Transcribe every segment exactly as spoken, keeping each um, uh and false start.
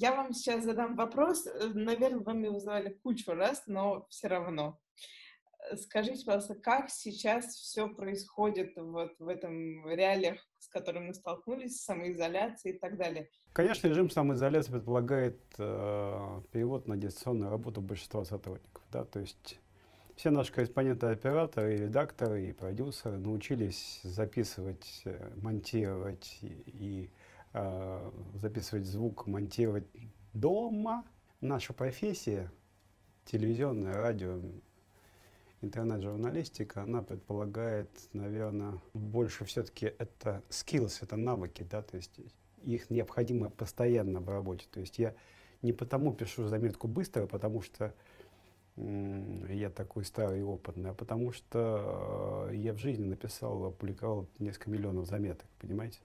Я вам сейчас задам вопрос, наверное, вы меня вызывали кучу раз, но все равно. Э, Скажите, пожалуйста, как сейчас все происходит вот в этом реалиях, с которыми мы столкнулись, самоизоляции и так далее? Конечно, режим самоизоляции предполагает э, перевод на дистанционную работу большинства сотрудников. Да? То есть все наши корреспонденты, операторы, и редакторы, и продюсеры научились записывать, э, монтировать и, и, э, записывать звук, монтировать дома. Наша профессия, телевизионное, радио, интернет-журналистика, она предполагает, наверное, больше все-таки это skills, это навыки, да, то есть их необходимо постоянно в работе. То есть я не потому пишу заметку быстро, потому что м, я такой старый и опытный, а потому что э, я в жизни написал, опубликовал несколько миллионов заметок, понимаете?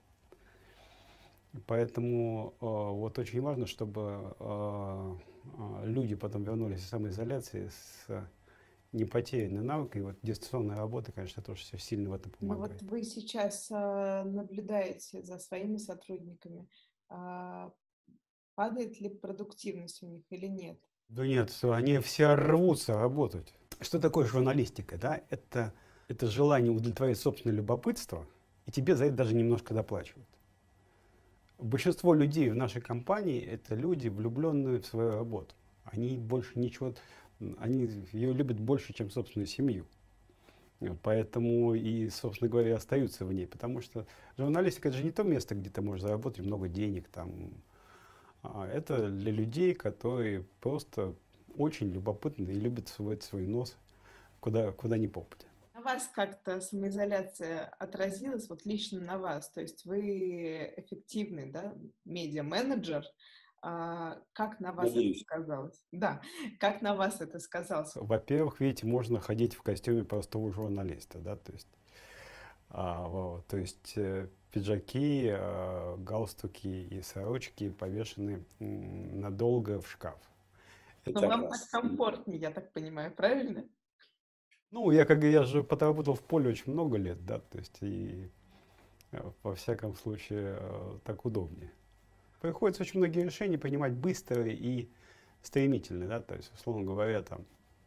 Поэтому э, вот очень важно, чтобы э, э, люди потом вернулись из самоизоляции с не потерянный навык, и вот дистанционная работа, конечно, тоже все сильно в этом Ну вот помогает. вы сейчас а, наблюдаете за своими сотрудниками, а, падает ли продуктивность у них или нет? Да нет, всё, они все рвутся работать. Что такое журналистика, да? Это, это желание удовлетворить собственное любопытство, и тебе за это даже немножко доплачивают. Большинство людей в нашей компании — это люди, влюбленные в свою работу. Они больше ничего, м, они ее любят больше, чем собственную семью. Э, Поэтому и, собственно говоря, остаются в ней. Потому что журналистика — это же не то место, где ты можешь заработать много денег. Там. А это для людей, которые просто очень любопытны и любят совать свой нос куда, куда ни попадя. На вас как-то самоизоляция отразилась, вот лично на вас? То есть вы эффективный, да, медиа-менеджер. А, как на вас это Надеюсь. сказалось? Да, как на вас это сказалось? Во-первых, видите, можно ходить в костюме простого журналиста, да, то есть, а, вот, то есть э, пиджаки, э, галстуки и сорочки повешены м, надолго в шкаф. Но Это вам так раз. комфортнее, я так понимаю, правильно? Ну, я как я же подработал в поле очень много лет, да, то есть и э, во всяком случае э, так удобнее. Приходится очень многие решения принимать быстро и стремительно, да, то есть, условно говоря, там,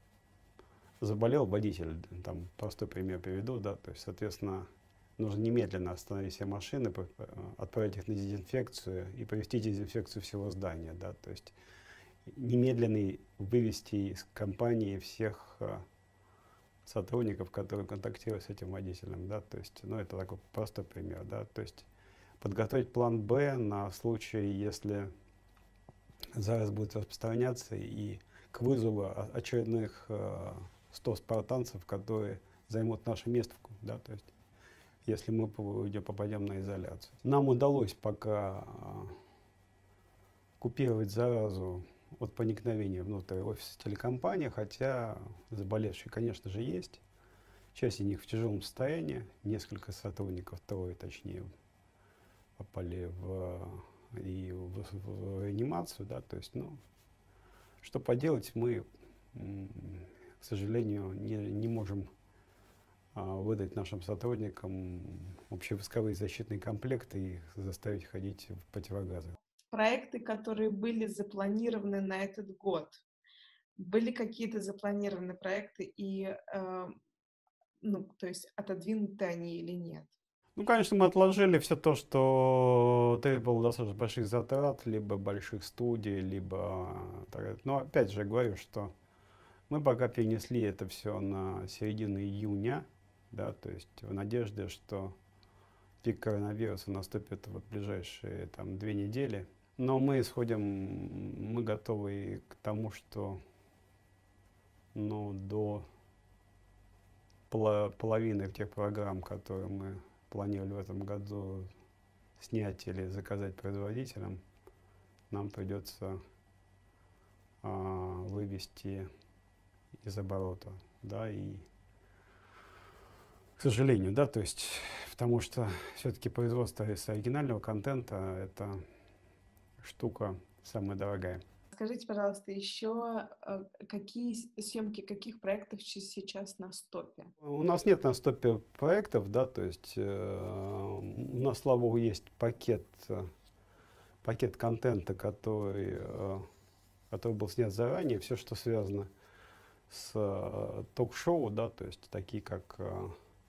заболел водитель, там, простой пример приведу, да, то есть, соответственно, нужно немедленно остановить все машины, п- п- отправить их на дезинфекцию и провести дезинфекцию всего здания, да, то есть, немедленный вывести из компании всех э, сотрудников, которые контактируют с этим водителем, да, то есть, ну, это такой простой пример, да, то есть, подготовить план Б на случай, если зараз будет распространяться и к вызову о- очередных э, сто спартанцев, которые займут наше место, да, то есть, если мы по- попадем на изоляцию. Нам удалось пока э, купировать заразу от проникновения внутрь офиса телекомпании, хотя заболевшие, конечно же, есть. Часть из них в тяжелом состоянии, несколько сотрудников, трое точнее, попали в, и в, в реанимацию, да, то есть, ну, что поделать, мы, м, к сожалению, не, не можем а, выдать нашим сотрудникам общевойсковые защитные комплекты и их заставить ходить в противогазах. Проекты, которые были запланированы на этот год, были какие-то запланированы проекты и, э, ну, то есть отодвинуты они или нет? Ну, конечно, мы отложили все то, что требовало достаточно больших затрат, либо больших студий, либо... так, но опять же говорю, что мы пока перенесли это все на середину июня, да, то есть в надежде, что пик коронавируса наступит вот в ближайшие там две недели. Но мы исходим, мы готовы к тому, что ну, до поло- половины тех программ, которые мы планировали в этом году снять или заказать производителям, нам придется а, вывести из оборота, да, и к сожалению, да, то есть, потому что все-таки производство с оригинального контента — это штука самая дорогая. Скажите, пожалуйста, еще э, какие с- съемки каких проектов щи- сейчас на стопе? У нас нет на стопе проектов, да, то есть э, у нас, слава богу, есть пакет э, пакет контента, который, э, который был снят заранее, все, что связано с э, ток-шоу, да, то есть такие как э,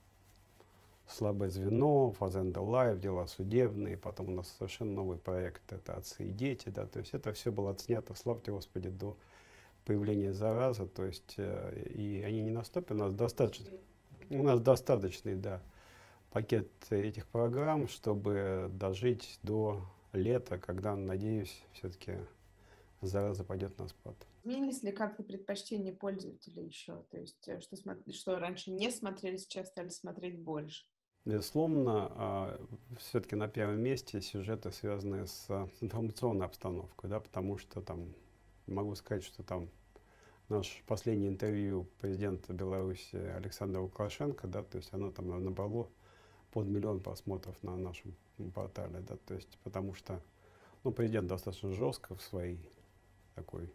«Слабое звено», «Фазенда Лайв», «Дела судебные», потом у нас совершенно новый проект, это «Отцы и дети», да, то есть это все было отснято, славьте Господи, до появления заразы, то есть э, и они не наступят, у нас достаточно, у нас достаточный, да, пакет этих программ, чтобы дожить до лета, когда, надеюсь, все-таки зараза пойдет на спад. Изменились ли как-то предпочтения пользователей еще? То есть, э, что, смо- что раньше не смотрели, сейчас стали смотреть больше? Безусловно, все-таки на первом месте сюжеты, связанные с а, информационной обстановкой, да, потому что там, могу сказать, что там наш последнее интервью президента Беларуси Александра Лукашенко, да, то есть оно там набрало под миллион просмотров на нашем портале, да, то есть потому что, ну, президент достаточно жестко в своей такой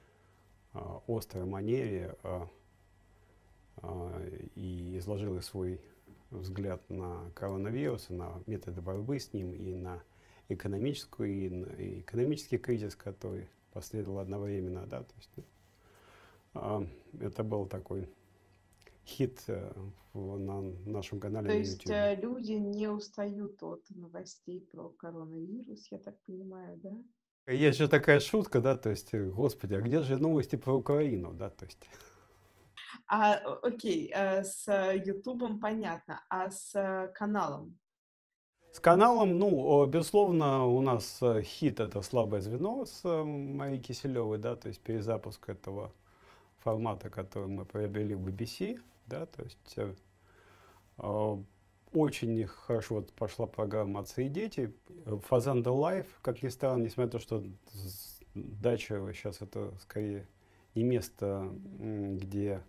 а, острой манере а, а, и изложил и свой взгляд на коронавирус, на методы борьбы с ним, и на экономическую, и на и экономический кризис, который последовал одновременно, да, то есть, ну, а, это был такой хит э, в, на нашем канале То на есть YouTube. э, люди не устают от новостей про коронавирус, я так понимаю, да? Есть же такая шутка, да, то есть, э, господи, а где же новости про Украину, да, то есть. А, о- окей, э, с Ютубом понятно, а с э, каналом? С каналом, ну, о, безусловно, у нас э, хит это «Слабое звено» с э, Марией Киселевой, да, то есть перезапуск этого формата, который мы приобрели в би би си, да, то есть э, э, очень хорошо вот пошла программа «Отцы и дети». «Фазенда Лайв», как ни странно, несмотря на то, что с- дача сейчас это скорее не место, м, где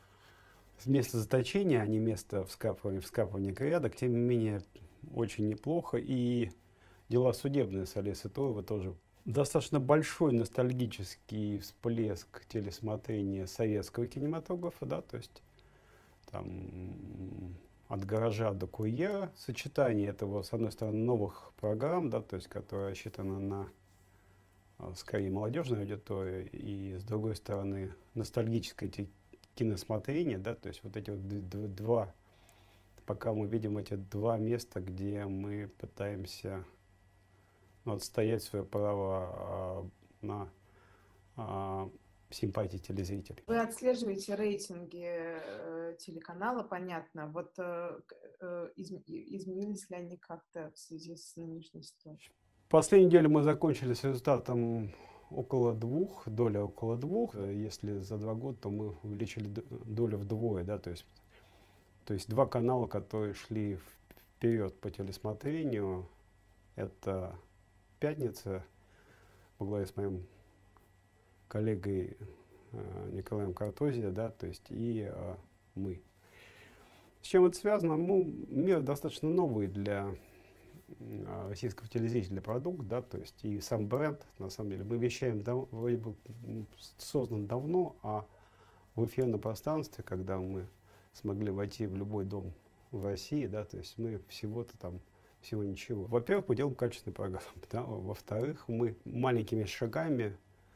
место заточения, а не место вскапывания, вскапывания грядок, тем не менее очень неплохо. И «Дела судебные» с Олесей Тоевой тоже достаточно большой ностальгический всплеск телесмотрения советского кинематографа, да, то есть там м, от гаража до курьера, сочетание этого, с одной стороны, новых программ, да, то есть которые рассчитаны на а, скорее молодежную аудиторию, и с другой стороны ностальгическое те- киносмотрение, да, то есть вот эти вот д- д- два, пока мы видим эти два места, где мы пытаемся, ну, отстоять свое право а, на а, симпатии телезрителей. Вы отслеживаете рейтинги э, телеканала, понятно. Вот э, к- э, изм- и- изменились ли они как-то в связи с нынешней ситуацией? Последнюю неделю мы закончили с результатом около двух, доля около двух. Э, Если за два года, то мы увеличили д- долю вдвое, да, то есть, то есть два канала, которые шли вперед по телесмотрению, это «Пятница» во главе с моим коллегой э, Николаем Картозия, да, то есть и э, мы. С чем это связано? Ну, мир достаточно новый для м, российского телезрителя продукт, да, то есть и сам бренд, на самом деле, мы вещаем дав- вроде бы м, создан давно, а в эфирном пространстве, когда мы смогли войти в любой дом в России, да, то есть мы всего-то там, всего ничего. Во-первых, мы делаем качественные программы, да, во-вторых, мы маленькими шагами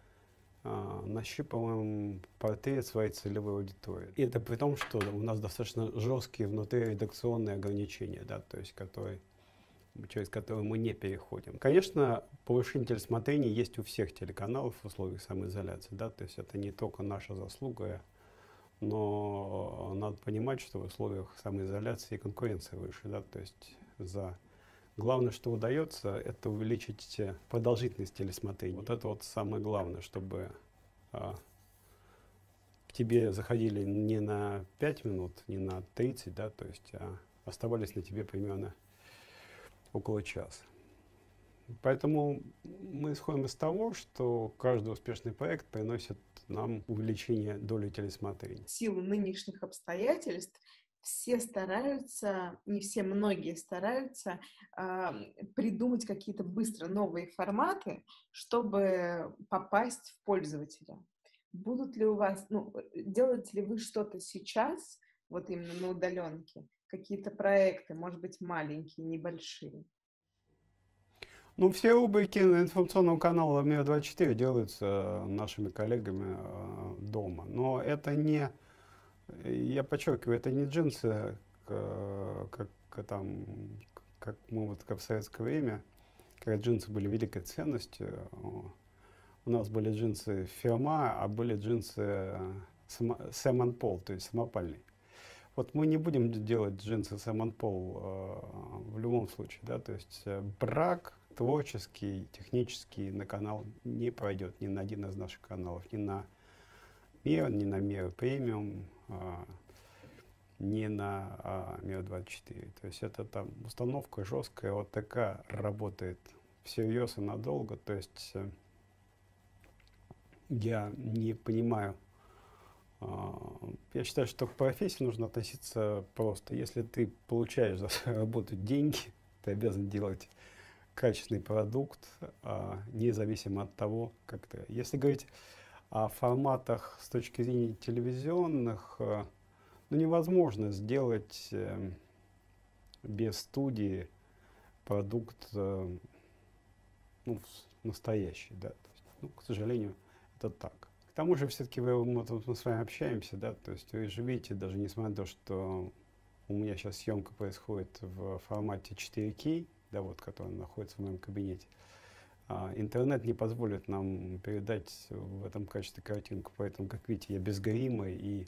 а, нащупываем портрет своей целевой аудитории. И это при том, что у нас достаточно жесткие внутриредакционные ограничения, да, то есть которые, через которые мы не переходим. Конечно, повышение телесмотрения есть у всех телеканалов в условиях самоизоляции, да, то есть это не только наша заслуга, но надо понимать, что в условиях самоизоляции конкуренция выше, да, то есть за главное, что удается, это увеличить э, продолжительность телесмотрения. Вот это вот самое главное, чтобы а, к тебе заходили не на пять минут, не на тридцать, да, то есть а оставались на тебе примерно около часа. Поэтому мы исходим из того, что каждый успешный проект приносит нам увеличение доли телесмотрения. В силу нынешних обстоятельств все стараются, не все, многие стараются а, придумать какие-то быстро новые форматы, чтобы попасть в пользователя. Будут ли у вас, ну, делаете ли вы что-то сейчас, вот именно на удаленке, какие-то проекты, может быть, маленькие, небольшие? Ну, все рубрики информационного канала «Мир двадцать четыре» делаются нашими коллегами э, дома. Но это не, я подчеркиваю, это не джинсы, к- как, к- там, как мы вот как в советское время, когда джинсы были великой ценностью. У нас были джинсы фирма, а были джинсы Сэм энд Пол, то есть самопальные. Вот мы не будем делать джинсы Сэм энд Пол э, в любом случае, да, то есть э, брак творческий, технический на канал не пройдет ни на один из наших каналов, ни на Мир, ни на Мир премиум, э, ни на э, Мир двадцать четыре. То есть это там установка жесткая, вот такая работает всерьез и надолго, то есть э, я не понимаю. Я считаю, что к профессии нужно относиться просто. Если ты получаешь за свою работу деньги, ты обязан делать качественный продукт, независимо от того, как ты. Если говорить о форматах с точки зрения телевизионных, ну, невозможно сделать э, без студии продукт э, ну, настоящий, да. То есть, ну, к сожалению, это так. К тому же, все-таки мы, мы, мы с вами общаемся, да, то есть вы же видите, даже несмотря на то, что у меня сейчас съемка происходит в формате четыре кей, да, вот, который находится в моем кабинете, а, интернет не позволит нам передать в этом качестве картинку, поэтому, как видите, я без грима и,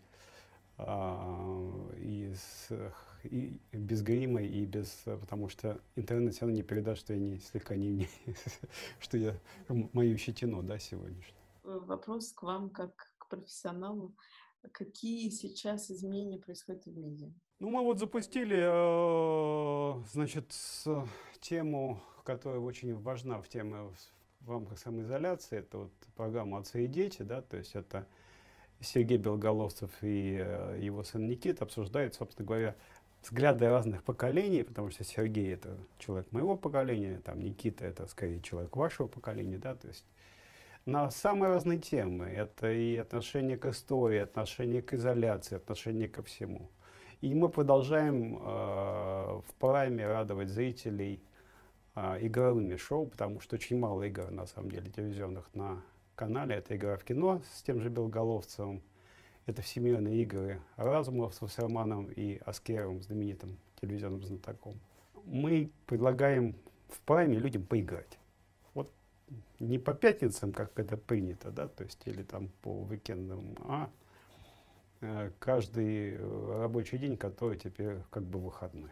а, и, с, и без грима, и без, потому что интернет все равно не передаст, что я не слегка не, не что я мою щетину, да, сегодняшнюю. Вопрос к вам как к профессионалу. Какие сейчас изменения происходят в медиа? Ну, мы вот запустили, э, значит, с- тему, которая очень важна в теме в рамках самоизоляции. Это вот программа «Отцы и дети», да, то есть это Сергей Белоголовцев и э, его сын Никита обсуждают, собственно говоря, взгляды разных поколений, потому что Сергей — это человек моего поколения, там Никита — это скорее человек вашего поколения, да, то есть на самые разные темы. Это и отношение к истории, отношение к изоляции, отношение ко всему. И мы продолжаем э, в прайме радовать зрителей э, игровыми шоу, потому что очень мало игр, на самом деле, телевизионных на канале. Это игра в кино с тем же Белоголовцевым, это всемирные игры Разумов с Вассерманом и Аскеровым, знаменитым телевизионным знатоком. Мы предлагаем в прайме людям поиграть. Вот не по пятницам, как это принято, да, то есть, или там по уикендам, а э, каждый э, рабочий день, который теперь как бы выходной.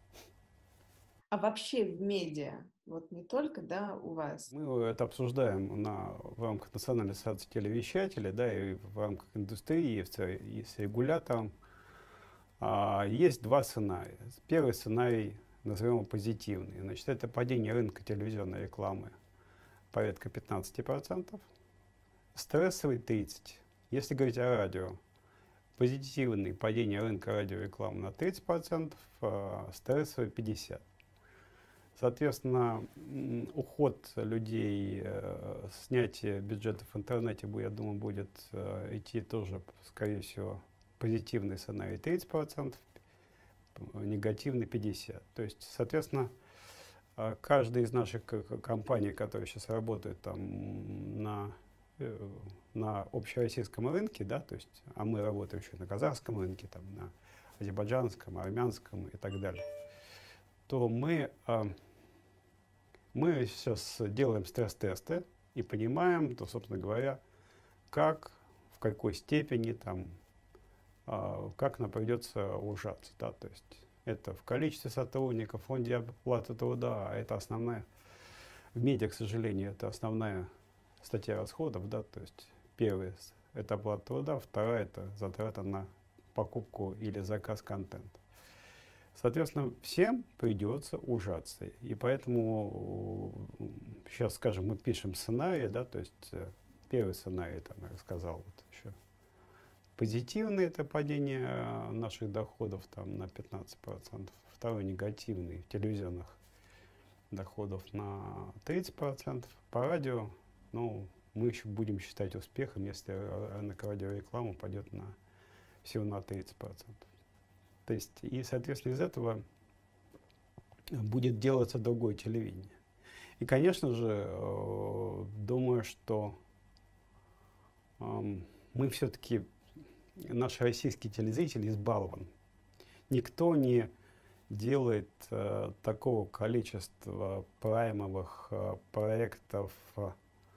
А вообще в медиа, вот не только, да, у вас. Мы это обсуждаем на, в рамках Национальной ассоциации телевещателей, да, и в рамках индустрии, и, в, ц- и с регулятором. А, есть два сценария. Первый сценарий, назовем его позитивный. Значит, это падение рынка телевизионной рекламы порядка пятнадцати процентов. Стрессовый тридцать процентов. Если говорить о радио, позитивный падение рынка радиорекламы на тридцать процентов, а стрессовый пятьдесят процентов. Соответственно, уход людей, э, снятие бюджетов в интернете, я думаю, будет э, идти тоже, скорее всего, позитивный сценарий тридцать процентов, негативный пятьдесят процентов. То есть, соответственно, э, каждая из наших компаний, которые сейчас работают там на, э, на общероссийском рынке, да, то есть, а мы работаем еще на казахском рынке, там, на азербайджанском, армянском и так далее, то мы э, Мы сейчас делаем стресс-тесты и понимаем, то, собственно говоря, как, в какой степени, там, а, как нам придется ужаться. Да? То есть это в количестве сотрудников, в фонде оплаты труда, а это основная, в медиа, к сожалению, это основная статья расходов. Да? То есть первая – это оплата труда, вторая – это затрата на покупку или заказ контента. Соответственно, всем придется ужаться. И поэтому сейчас, скажем, мы пишем сценарий, да, то есть первый сценарий, там, я рассказал, вот еще позитивный — это падение наших доходов там, на пятнадцать процентов, второй негативный телевизионных доходов на тридцать процентов. По радио, ну, мы еще будем считать успехом, если рынок радиорекламы пойдет на, всего на тридцать процентов. То есть, и, соответственно, из этого будет делаться другое телевидение. И, конечно же, э, думаю, что эм, мы все-таки, наш российский телезритель избалован. Никто не делает э, такого количества праймовых э, проектов э,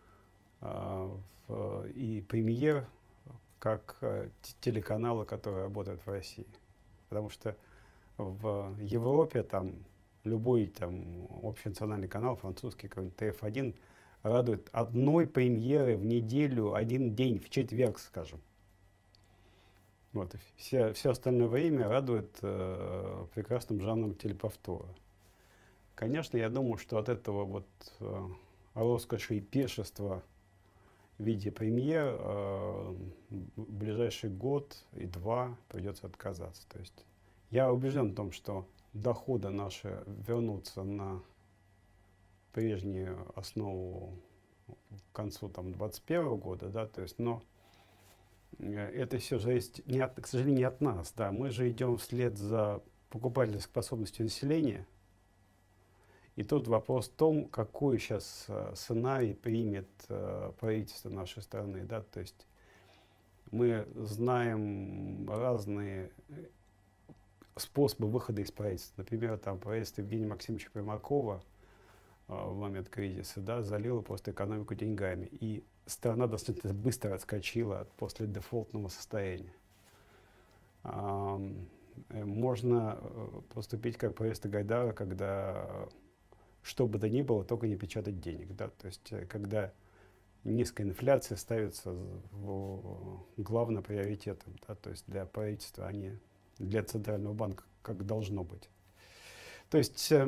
в- и премьер, как э, т- телеканалы, которые работают в России. Потому что в Европе там любой там общенациональный канал, французский какой-нибудь Т Ф один, радует одной премьеры в неделю, один день, в четверг, скажем. Вот, и все, все остальное время радует э, прекрасным жанром телеповтора. Конечно, я думаю, что от этого вот э, роскоши и пиршества в виде премьер э, в ближайший год и два придется отказаться. То есть я убежден в том, что доходы наши вернутся на прежнюю основу к концу там двадцать первого года, да, то есть, но э, это все зависит, не от, к сожалению, не от нас, да, мы же идем вслед за покупательной способностью населения, и тут вопрос в том, какой сейчас э, сценарий примет э, правительство нашей страны, да, то есть мы знаем разные э, способы выхода из правительства. Например, там правительство Евгения Максимовича Примакова э, в момент кризиса, да, залило просто экономику деньгами. И страна достаточно быстро отскочила после дефолтного состояния. А, э, можно э, поступить как правительство Гайдара, когда э, что бы то ни было, только не печатать денег. Да? То есть, э, когда низкая инфляция ставится в главным приоритетом, да? То есть для правительства, а не для Центрального банка, как должно быть. То есть э,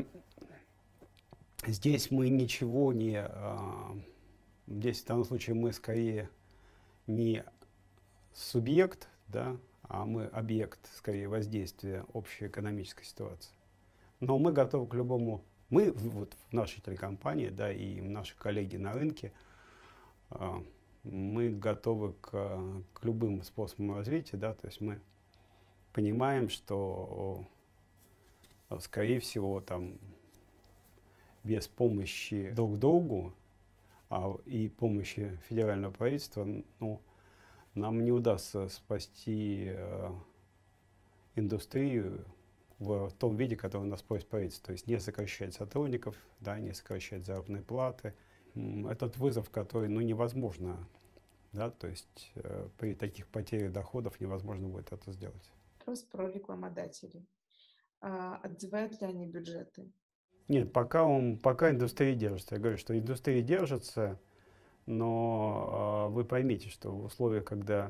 здесь мы ничего не... Э, здесь в данном случае мы скорее не субъект, да, а мы объект, скорее, воздействия общей экономической ситуации. Но мы готовы к любому... Мы вот в нашей телекомпании, да, и наши коллеги на рынке, э, мы готовы к, к любым способам развития, да, то есть мы понимаем, что, скорее всего, там, без помощи друг другу а, и помощи федерального правительства, ну, нам не удастся спасти э, индустрию в том виде, который у нас просит правительство. То есть не сокращать сотрудников, да, не сокращать заработные платы. Этот вызов, который, ну, невозможно, да, то есть э, при таких потерях доходов невозможно будет это сделать. Вопрос про рекламодателей. А, отзывают ли они бюджеты? Нет, пока, он, пока индустрия держится. Я говорю, что индустрия держится, но э, вы поймите, что в условиях, когда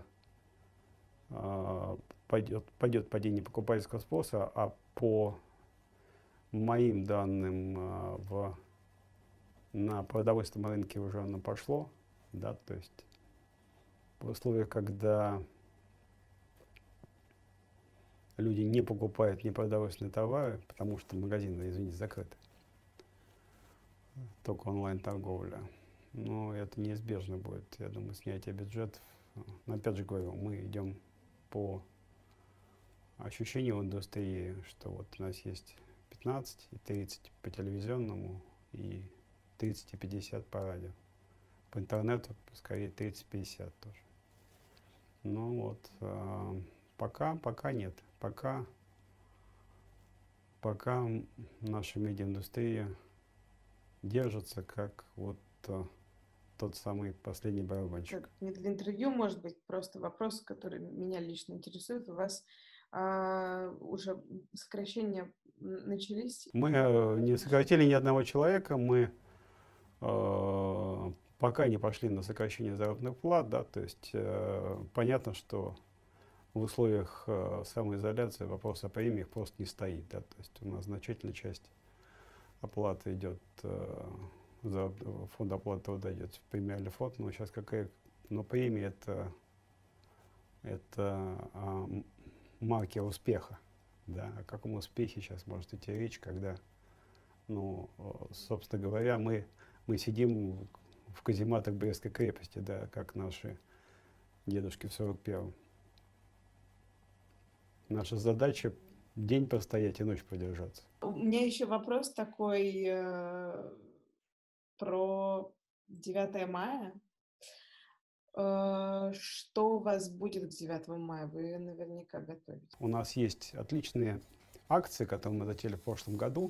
э, пойдет, пойдет падение покупательского спроса, а по моим данным э, в, на продовольственном рынке уже оно пошло, да, то есть в условиях, когда люди не покупают непродовольственные товары, потому что магазины, извините, закрыты, только онлайн-торговля. Но это неизбежно будет, я думаю, снятие бюджетов. Но опять же говорю, мы идем по ощущению в индустрии, что вот у нас есть пятнадцать и тридцать по телевизионному и тридцать и пятьдесят по радио. По интернету скорее тридцать пятьдесят тоже. Ну вот, э, пока, пока нет. Пока, пока наша медиаиндустрия держится как вот э, тот самый последний барабанщик. Так, не для интервью, может быть, просто вопрос, который меня лично интересует. У вас а, уже сокращения начались? Мы э, не сократили ни одного человека, мы э, пока не пошли на сокращение заработных плат, да, то есть э, понятно, что в условиях э, самоизоляции вопрос о премиях просто не стоит, да, то есть у нас значительная часть оплаты идет, э, за фонд оплаты труда идет в премиальный фонд, но сейчас какая, но премия это, это а, маркер успеха, да, о каком успехе сейчас может идти речь, когда, ну, собственно говоря, мы, мы сидим в казематах Брестской крепости, да, как наши дедушки в сорок первом. Наша задача день простоять и ночь продержаться. У меня еще вопрос такой, про девятое мая. Э, Что у вас будет к девятому мая? Вы наверняка готовите. У нас есть отличные акции, которые мы затеяли в прошлом году.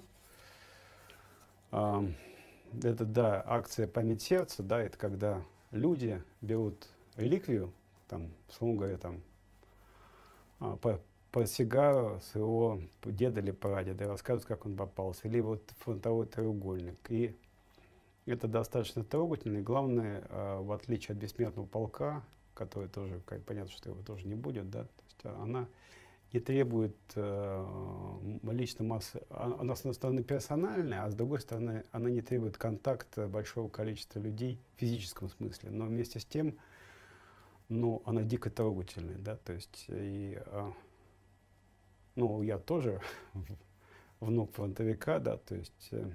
А, Это, да, акция «Память сердца», да, это когда люди берут реликвию, там, условно говоря, там, а, по, по сигару своего деда или прадеда, и рассказывают, как он попался, или вот фронтовой треугольник. И это достаточно трогательно, и главное, а, в отличие от «Бессмертного полка», который тоже, как, понятно, что его тоже не будет, да, то есть она не требует э, личной массы, а- она с одной стороны персональная, а с другой стороны она не требует контакта большого количества людей в физическом смысле, но вместе с тем, ну, она дико трогательная, да, то есть, и, а, ну, я тоже внук фронтовика, да, то есть, э,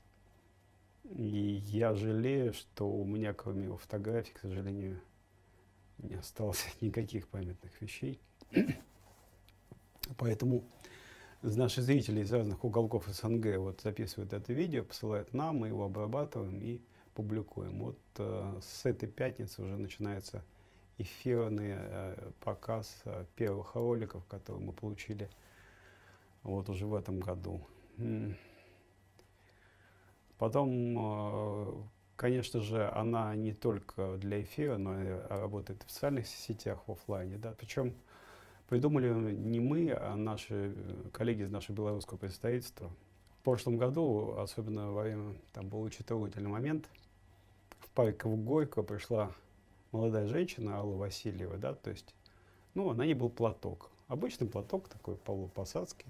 и я жалею, что у меня, кроме его фотографий, к сожалению, не осталось никаких памятных вещей. Поэтому наши зрители из разных уголков СНГ вот записывают это видео, посылают нам, мы его обрабатываем и публикуем. Вот э, с этой пятницы уже начинается эфирный э, показ э, первых роликов, которые мы получили вот уже в этом году. М. Потом, э, конечно же, она не только для эфира, но и работает в социальных сетях в офлайне, да, причем придумали не мы, а наши коллеги из нашего белорусского представительства. В прошлом году, особенно во время, там был очень трогательный момент, в парк Горького пришла молодая женщина, Алла Васильева, да, то есть, ну, на ней был платок. Обычный платок, такой полупосадский.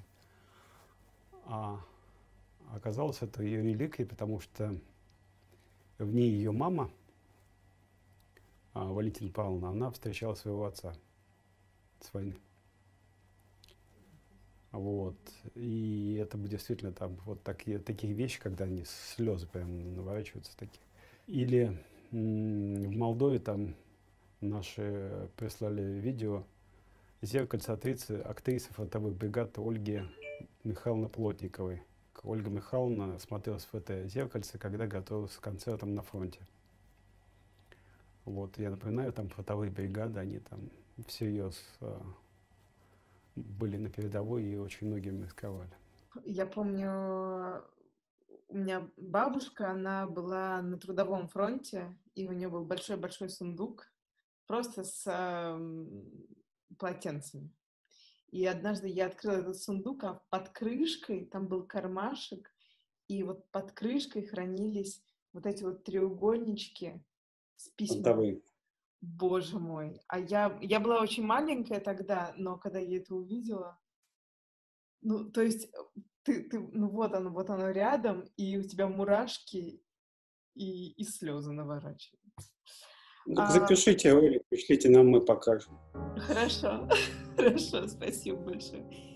А оказалось, это ее реликвия, потому что в ней ее мама, а, Валентина Павловна, она встречала своего отца с войны. Вот. И это действительно там вот такие, такие вещи, когда они слезы прям наворачиваются такие. Или м, в Молдове там наши прислали видео зеркальце актрисы, актрисы фронтовых бригад Ольги Михайловны Плотниковой. Ольга Михайловна смотрелась в это зеркальце, когда готовилась к концертам на фронте. Вот, я напоминаю, там фронтовые бригады, они там всерьез а, были на передовой и очень многим рисковали. Я помню, у меня бабушка, она была на трудовом фронте, и у нее был большой-большой сундук просто с ам, полотенцами. И однажды я открыла этот сундук, а под крышкой там был кармашек, и вот под крышкой хранились вот эти вот треугольнички с письмами. Фронтовые. Боже мой. А я, я была очень маленькая тогда, но когда я это увидела, ну, то есть э, ты, ты, ну вот оно, вот оно рядом, и у тебя мурашки и, и слезы наворачиваются. Ну, так А, запишите ролик, пришлите нам, мы покажем. хорошо, хорошо, спасибо большое.